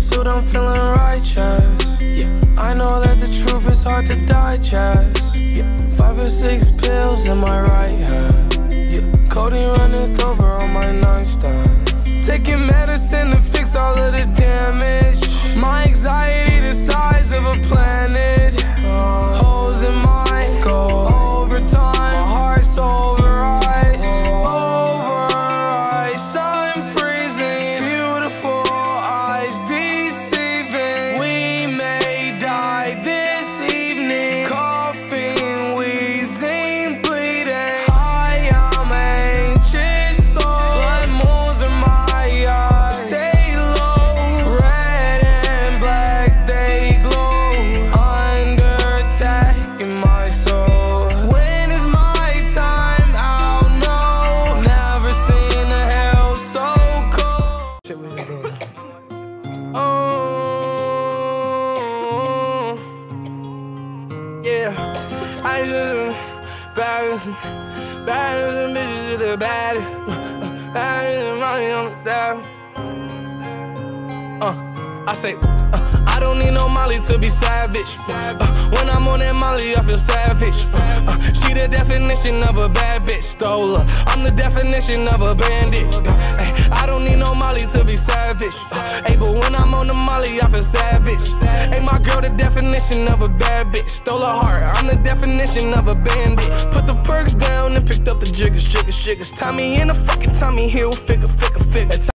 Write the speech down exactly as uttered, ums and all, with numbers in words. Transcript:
suit, I'm feeling righteous. Yeah, I know that the truth is hard to digest. Yeah, five or six pills in my right hand. Yeah, codeine running over on my nightstand. Taking medicine to fix all of the damage. My anxiety the size of a planet. Uh, holes in my skull. Over time, my heart's over ice. Over ice, I'm freezing. Beautiful eyes deceiving. We may die this evening. Coughing, wheezing, bleeding. I am anxious, so blood moons in my eyes. Stay low, red and black, they glow. Under attack in my soul. When is my time? I'll know. Never seen a hell so cold. Shit we just doing. Oh, yeah. I just balancing, balancing bitches to the baddest. Balancing money on the dial. Uh, I say, uh, I don't need no Molly to be savage. Uh, when I'm on that Molly, I feel savage. Uh, uh, she the definition of a bad bitch. Stole her. I'm the definition of a bandit. Uh, ay, I don't need no Molly to be savage. Uh, ay, but when I'm on the Molly, I feel savage. Hey, my girl, the definition of a bad bitch. Stole her heart. I'm the definition of a bandit. Put the perks down and picked up the jiggers, jiggers, jiggers. Tommy in a fucking Tommy Hill, figure, figure, figure.